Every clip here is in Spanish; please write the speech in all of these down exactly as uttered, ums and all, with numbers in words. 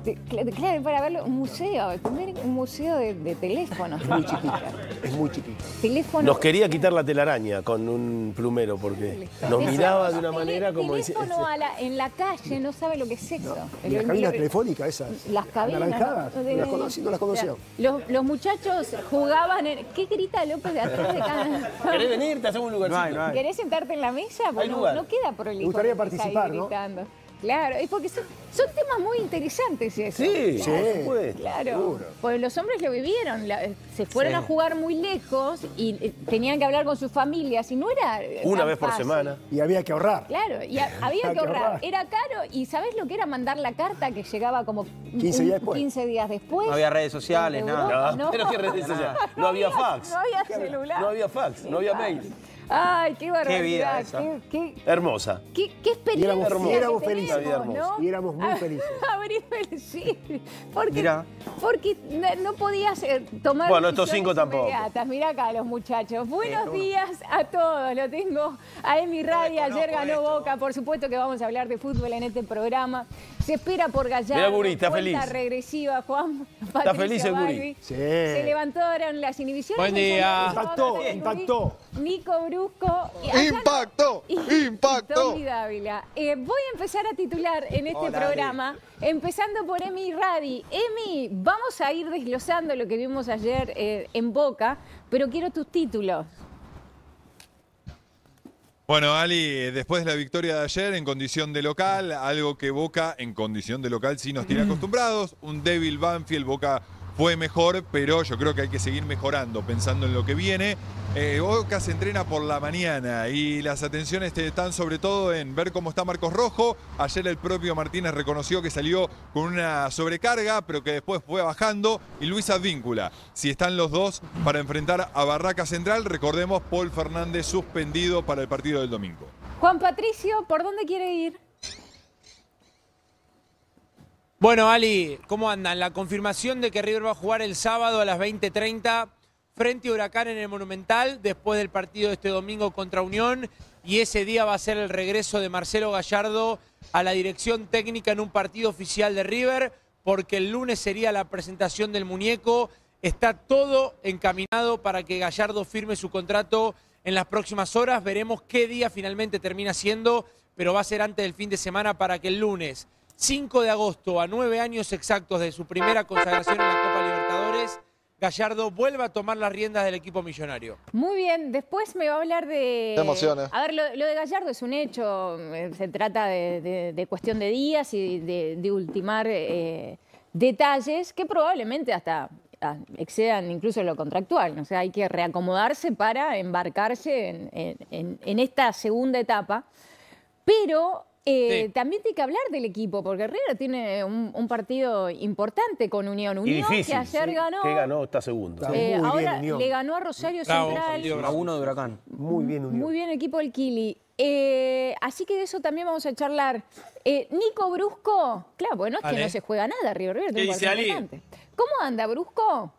De, claro, para verlo, un museo, tener un museo de, de teléfonos. Es muy chiquito, es muy chiquito. Teléfono. Nos quería quitar la telaraña con un plumero porque nos miraba de una manera como... Teléfono a la, en la calle, no sabe lo que es eso. No. Y las cabinas telefónicas esas, las cabinas, naranjadas, no, no, las conocí, no las conocía. Los, los muchachos jugaban en... ¿Qué grita López de atrás de cada...? ¿Querés venir? Te hacemos un lugarcito. No hay, no hay. ¿Querés sentarte en la mesa? Porque no, no queda prolijo. Me gustaría participar, ¿no? Gritando. Claro, es porque son, son temas muy interesantes eso. Sí, claro, sí, pues. Claro, seguro. Porque los hombres lo vivieron, la, se fueron sí. a jugar muy lejos y eh, tenían que hablar con sus familias y no era eh, una tan vez por fácil. semana. Y había que ahorrar. Claro, y a, había que ahorrar. Era caro y ¿sabés lo que era mandar la carta que llegaba como quince días después? quince días después? No había redes sociales, nada. No, pero qué redes sociales. No había fax. No había celular. No había fax, no había mail. Ay, qué barbaridad. Qué vida esa. Qué, qué, Hermosa. qué, qué experiencia. Y éramos, hermosa. y éramos que felices. tenemos, Vida ¿no? Y éramos muy Ah, felices. abrir fel- sí, porque, Mirá. porque no, no podías eh, tomar Bueno, estos decisiones cinco tampoco. inmediatas. Mirá acá los muchachos. Buenos días a todos. Lo tengo a Emi Radi. Ayer ganó Boca. Por supuesto que vamos a hablar de fútbol en este programa. Se espera por Gallardo. Mirá, Guri, está Cuenta feliz. regresiva, Juan. Está feliz el Guri. Bagui. Sí. Se levantaron las inhibiciones. Buen día. Impactó, impactó. Nico Brusco. Y acá- ¡Impactó! y ¡Impactó! Tommy Dávila. Eh, voy a empezar a titular en este Hola, programa, empezando por Emi Radi. Emi, vamos a ir desglosando lo que vimos ayer eh, en Boca, pero quiero tus títulos. Bueno, Ali, después de la victoria de ayer en condición de local, algo que Boca en condición de local sí nos tiene acostumbrados, un débil Banfield, Boca fue mejor, pero yo creo que hay que seguir mejorando, pensando en lo que viene. Eh, Boca se entrena por la mañana y las atenciones están sobre todo en ver cómo está Marcos Rojo. Ayer el propio Martínez reconoció que salió con una sobrecarga, pero que después fue bajando. Y Luis Advíncula, si están los dos para enfrentar a Barraca Central. Recordemos, Paul Fernández suspendido para el partido del domingo. Juan Patricio, ¿por dónde quiere ir? Bueno, Ali, ¿cómo andan? La confirmación de que River va a jugar el sábado a las veinte treinta frente a Huracán en el Monumental, después del partido de este domingo contra Unión, y ese día va a ser el regreso de Marcelo Gallardo a la dirección técnica en un partido oficial de River, porque el lunes sería la presentación del muñeco. Está todo encaminado para que Gallardo firme su contrato en las próximas horas. Veremos qué día finalmente termina siendo, pero va a ser antes del fin de semana para que el lunes cinco de agosto, a nueve años exactos de su primera consagración en la Copa Libertadores, Gallardo vuelva a tomar las riendas del equipo millonario. Muy bien, después me va a hablar de... Te emociona. A ver, lo, lo de Gallardo es un hecho, eh, se trata de, de- de cuestión de días y de, de ultimar eh, detalles que probablemente hasta ah, excedan incluso lo contractual. O sea, hay que reacomodarse para embarcarse en, en- en- en esta segunda etapa. Pero eh, Sí. también tiene que hablar del equipo, porque River tiene un, un partido importante con Unión. Y Unión difícil. que ayer sí, ganó. Que ganó, está segundo. Está Eh, muy bien, ahora Unión. le ganó a Rosario Bravo, Central. partido A bravo. uno de Huracán. Muy bien unido. Muy bien, equipo del Kili. Eh, así que de eso también vamos a charlar. Eh, Nico Brusco, claro, bueno, es que Vale. no se juega nada, River River tiene un dice, partido Ali? importante. ¿Cómo anda, Brusco?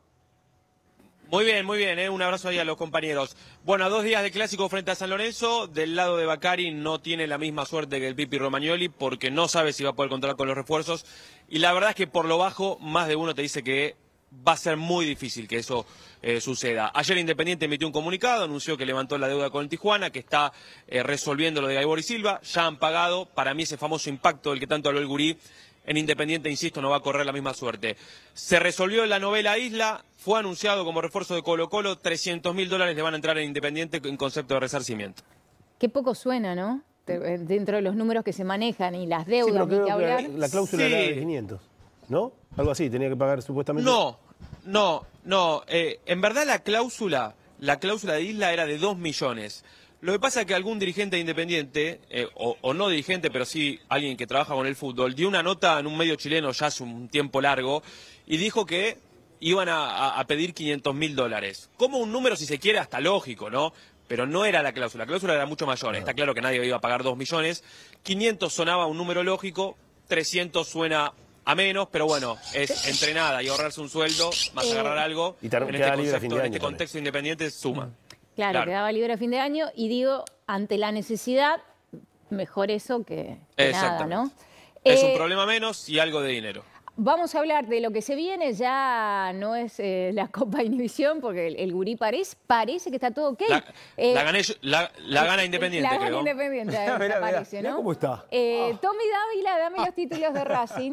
Muy bien, muy bien, ¿eh? Un abrazo ahí a los compañeros. Bueno, a dos días de clásico frente a San Lorenzo, del lado de Bacari no tiene la misma suerte que el Pipi Romagnoli porque no sabe si va a poder contar con los refuerzos y la verdad es que por lo bajo más de uno te dice que va a ser muy difícil que eso eh, suceda. Ayer Independiente emitió un comunicado, anunció que levantó la deuda con el Tijuana, que está eh, resolviendo lo de Gaibor y Silva, ya han pagado, para mí ese famoso impacto del que tanto habló el Gurí, en Independiente, insisto, no va a correr la misma suerte. Se resolvió la novela Isla, fue anunciado como refuerzo de Colo Colo, trescientos mil dólares le van a entrar en Independiente en concepto de resarcimiento. Qué poco suena, ¿no? Te- Dentro de los números que se manejan y las Sí, deudas, pero ni creo que hablar. que la cláusula Sí. era de quinientos, ¿no? Algo así, tenía que pagar supuestamente. No, no, no. eh, en verdad la cláusula, la cláusula de Isla era de dos millones. Lo que pasa es que algún dirigente independiente, eh, o, o no dirigente, pero sí alguien que trabaja con el fútbol, dio una nota en un medio chileno ya hace un tiempo largo y dijo que iban a, a- a pedir quinientos mil dólares. Como un número, si se quiere, hasta lógico, ¿no? Pero no era la cláusula. La cláusula era mucho mayor. Está claro que nadie iba a pagar dos millones. quinientos sonaba un número lógico, trescientos suena a menos, pero bueno, es entrenada y ahorrarse un sueldo, más Eh, agarrar algo. Y tar- en queda este libre a fin concepto, de en año este también. contexto independiente suma. Claro, Claro. quedaba libre a fin de año y digo, ante la necesidad, mejor eso que, que nada, Exactamente. ¿no? Es Eh, un problema menos y algo de dinero. Vamos a hablar de lo que se viene, ya no es eh, la Copa Inhibición, porque el, el Gurí parece, parece que está todo ok. La, Eh, la gané yo- la- la gana Independiente, La gana creo. Independiente, Mirá, mirá, parece, mirá ¿no? cómo está. Eh, Tommy Dávila, dame los títulos de Racing.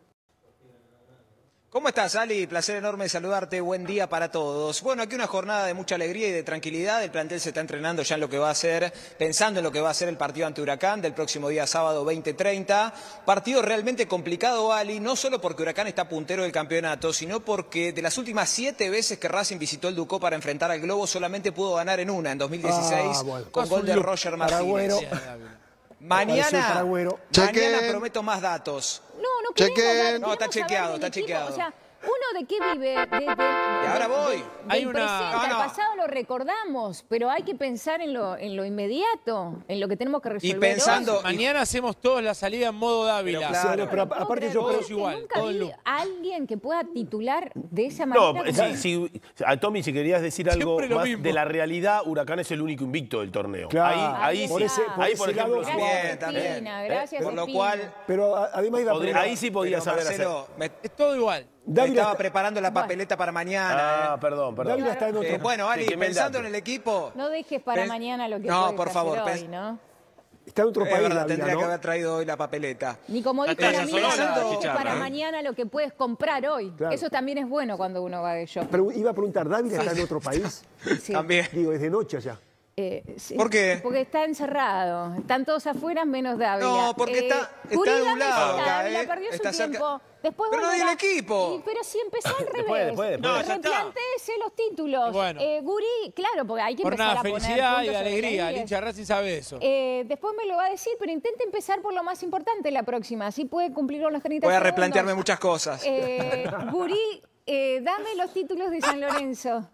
¿Cómo estás, Ali? Placer enorme saludarte. Buen día para todos. Bueno, aquí una jornada de mucha alegría y de tranquilidad. El plantel se está entrenando ya en lo que va a ser, pensando en lo que va a ser el partido ante Huracán del próximo día sábado veinte treinta. Partido realmente complicado, Ali, no solo porque Huracán está puntero del campeonato, sino porque de las últimas siete veces que Racing visitó el Ducó para enfrentar al Globo, solamente pudo ganar en una, en dos mil dieciséis, Ah, bueno. con gol de Roger Para Martínez. Agüero. Mañana, Apareció el Paragüero. mañana Chequen. prometo más datos. No, no queremos Chequen. dar- No, queremos está saber chequeado, del está equipo. chequeado. O sea, ¿uno de qué vive? De, de- de- ahora voy. del Hay una- presente, No, no. al pasado lo recordamos, pero hay que pensar en lo, en lo inmediato, en lo que tenemos que resolver pensando- hoy. Mañana hacemos todos la salida en modo Dávila. Pero O sea, claro. no, pero No puedo aparte creer, yo porque Todos igual, nunca todo en vi loop. a alguien que pueda titular de esa No, manera. si, como- si- a Tommy, si querías decir algo Siempre lo más mismo. de la realidad, Huracán es el único invicto del torneo. Claro. Ahí, ahí Por sí. ese- por ahí, ese por ejemplo, lado, sí. También, Gracias, también. Espina, gracias, Por lo Espina. cual, Pero a- además iba a Podría- preguntar- ahí sí podía pero, saber hacer. Marcelo, me, Es todo igual. me Dávila estaba está- preparando la papeleta para mañana. Ah, eh. perdón, perdón. Dávila está en otro. Eh, bueno, Ali, Sí, quemé el pensando dato. en el equipo... No dejes para Pen- mañana lo que No, puedes por favor, hacer pens- hoy, ¿no? Está en otro Es país, verdad, Dávila, tendría ¿no? que haber traído hoy la papeleta. Ni como dijo Está la en amiga, Solana, no dejes chicharra, para ¿eh? mañana lo que puedes comprar hoy. Claro. Eso también es bueno cuando uno va de shopping. Pero iba a preguntar, ¿Dávila está en otro país? Sí. También. Digo, es de noche allá. Eh, sí, ¿Por qué? Porque está encerrado. Están todos afuera menos Dávila. No, porque está- está Uri, dame nublado esa, acá, Dávila ¿eh? perdió Está su cerca- tiempo. Después Pero no volverá. di el equipo. Y- pero si empezó al revés. Después, después, después. No, ya está. Replantéese los títulos. Bueno. Eh, Guri, claro, porque hay que Por empezar nada, a poner felicidad y puntos sobre alegría. las El íes. hincha Racing sabe eso. Eh, después me lo va a decir, pero intente empezar por lo más importante la próxima. Así puede cumplir con los treinta Voy a segundos. replantearme muchas cosas. Eh, Guri, eh, dame los títulos de San Lorenzo.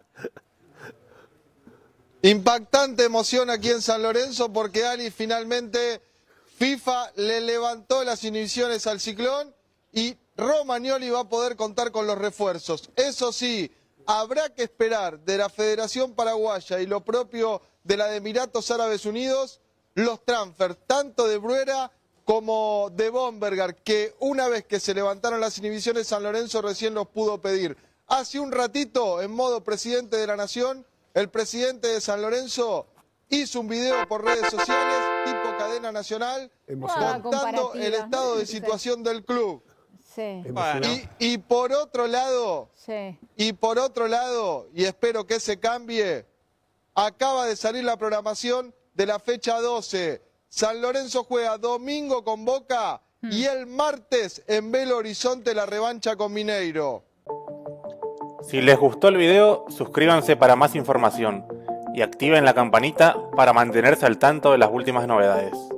Impactante emoción aquí en San Lorenzo porque Ali finalmente FIFA le levantó las inhibiciones al Ciclón y Romagnoli va a poder contar con los refuerzos. Eso sí, habrá que esperar de la Federación Paraguaya y lo propio de la de Emiratos Árabes Unidos los transfers, tanto de Bruera como de Bombergar, que una vez que se levantaron las inhibiciones San Lorenzo recién los pudo pedir. Hace un ratito, en modo presidente de la Nación, el presidente de San Lorenzo hizo un video por redes sociales, tipo cadena nacional, Emocionante. contando comparativa. el estado de situación del club. Sí, Bueno. Y, y por otro lado, sí. y por otro lado, y espero que se cambie, acaba de salir la programación de la fecha doce. San Lorenzo juega domingo con Boca y el martes en Belo Horizonte la revancha con Mineiro. Si les gustó el video, suscríbanse para más información y activen la campanita para mantenerse al tanto de las últimas novedades.